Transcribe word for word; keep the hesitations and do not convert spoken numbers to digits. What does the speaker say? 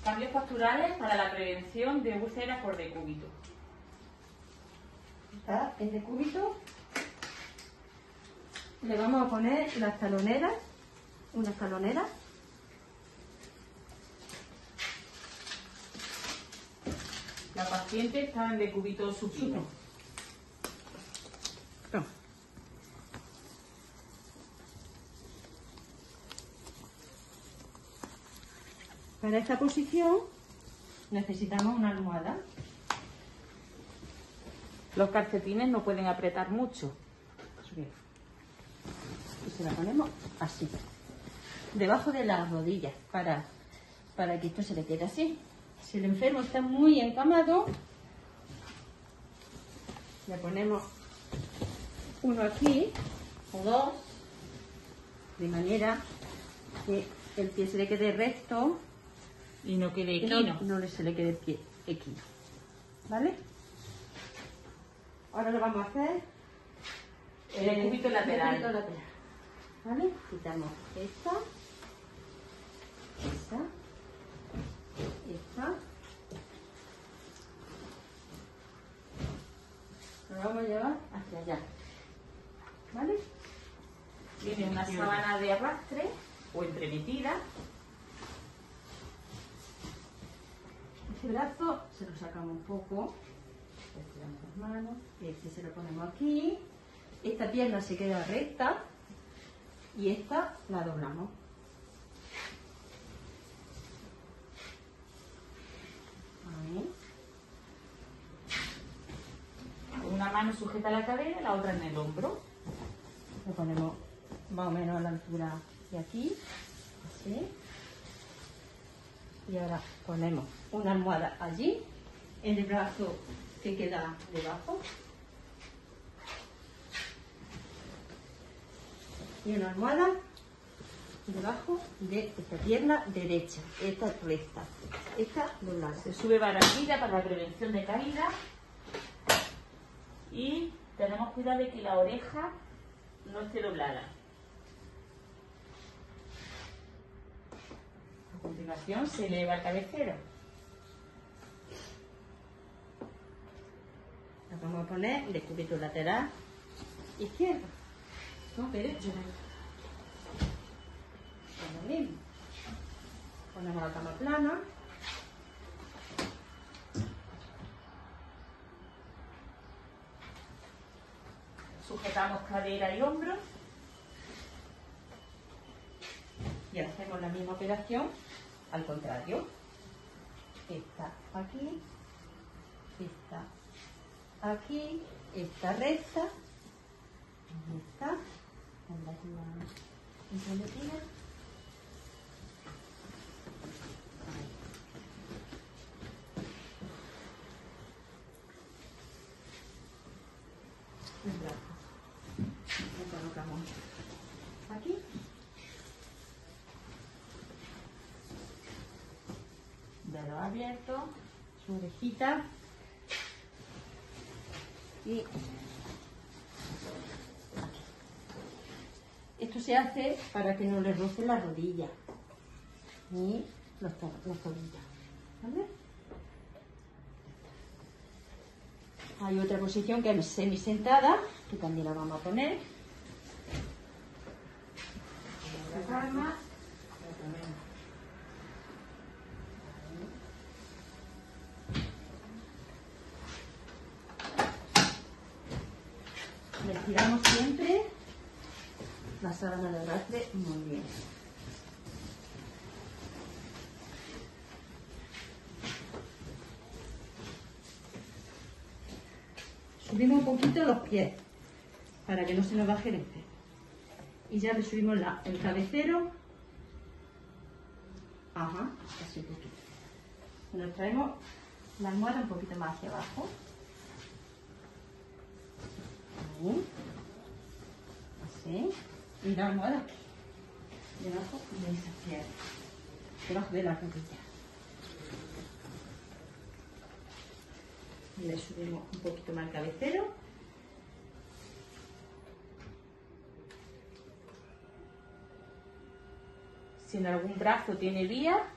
Cambios posturales para la prevención de úlceras por decúbito. Está el decúbito. Le vamos a poner las taloneras, unas taloneras. La paciente está en decúbito supino. No. Para esta posición necesitamos una almohada. Los calcetines no pueden apretar mucho. Bien. Y se la ponemos así, debajo de las rodillas, para, para que esto se le quede así. Si el enfermo está muy encamado, le ponemos uno aquí o dos, de manera que el pie se le quede recto y no quede y equino. no, no se le quede el pie equino. ¿Vale? Ahora lo vamos a hacer el decúbito lateral. decúbito lateral. ¿Vale? Quitamos esta, esta, esta. Lo vamos a llevar hacia allá. ¿Vale? Tiene una sábana de arrastre o entremetida. Este brazo se lo sacamos un poco, estiramos las manos, este se lo ponemos aquí, esta pierna se queda recta y esta la doblamos. Ahí. Una mano sujeta la cadera y la otra en el hombro. Lo ponemos más o menos a la altura de aquí, así. Y ahora ponemos una almohada allí, en el brazo que queda debajo. Y una almohada debajo de esta pierna derecha, esta recta, esta doblada. Se sube barandilla para la prevención de caída. Y tenemos cuidado de que la oreja no esté doblada. A continuación se eleva el cabecero. La vamos a poner decúbito lateral izquierdo, no derecho. Lo mismo. Ponemos la cama plana. Sujetamos cadera y hombro. Y hacemos la misma operación al contrario. Esta aquí, esta aquí, esta recta, esta, con la entremetida. El brazo. Lo colocamos aquí. Dedo abierto, su orejita y aquí. Esto se hace para que no le roce la rodilla ni los, to los tobillos. ¿Vale? Hay otra posición que es semisentada, que también la vamos a poner. La calma. Le tiramos siempre la sábana de arrastre muy bien. Subimos un poquito los pies para que no se nos baje el enfermo. Y ya le subimos la, el cabecero. Ajá, así un poquito. Nos traemos la almohada un poquito más hacia abajo. Ahí. Así. Y la almohada aquí. Debajo de esa pierna. Debajo de la rodilla. Le subimos un poquito más el cabecero. Si en algún brazo tiene vía,